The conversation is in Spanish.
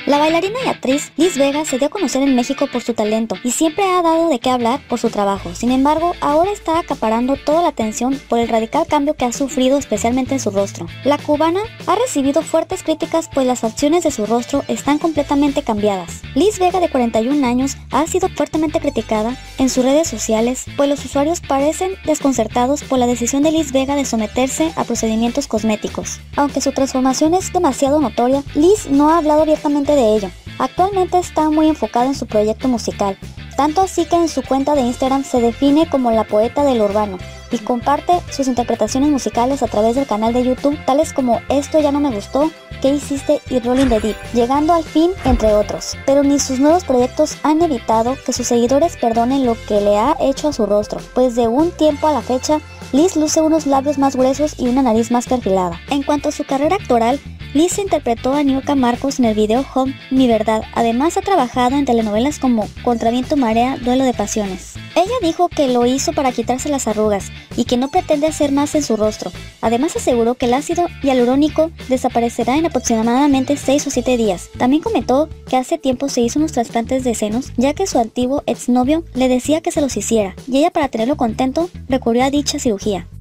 La bailarina y actriz Liz Vega se dio a conocer en México por su talento y siempre ha dado de qué hablar por su trabajo. Sin embargo, ahora está acaparando toda la atención por el radical cambio que ha sufrido, especialmente en su rostro. La cubana ha recibido fuertes críticas pues las facciones de su rostro están completamente cambiadas. Liz Vega, de 41 años, ha sido fuertemente criticada en sus redes sociales, pues los usuarios parecen desconcertados por la decisión de Liz Vega de someterse a procedimientos cosméticos. Aunque su transformación es demasiado notoria, Liz no ha hablado abiertamente de ello. Actualmente está muy enfocada en su proyecto musical, tanto así que en su cuenta de Instagram se define como la poeta del urbano y comparte sus interpretaciones musicales a través del canal de YouTube, tales como Esto ya no me gustó, ¿Qué hiciste? Y Rolling the Deep, llegando al fin, entre otros. Pero ni sus nuevos proyectos han evitado que sus seguidores perdonen lo que le ha hecho a su rostro, pues de un tiempo a la fecha, Liz luce unos labios más gruesos y una nariz más perfilada. En cuanto a su carrera actoral, Liz interpretó a Niurka Marcos en el video Home, Mi Verdad. Además ha trabajado en telenovelas como Contra Viento Marea, Duelo de Pasiones. Ella dijo que lo hizo para quitarse las arrugas y que no pretende hacer más en su rostro. Además aseguró que el ácido hialurónico desaparecerá en aproximadamente 6 o 7 días. También comentó que hace tiempo se hizo unos trasplantes de senos, ya que su antiguo exnovio le decía que se los hiciera, y ella, para tenerlo contento, recurrió a dicha cirugía.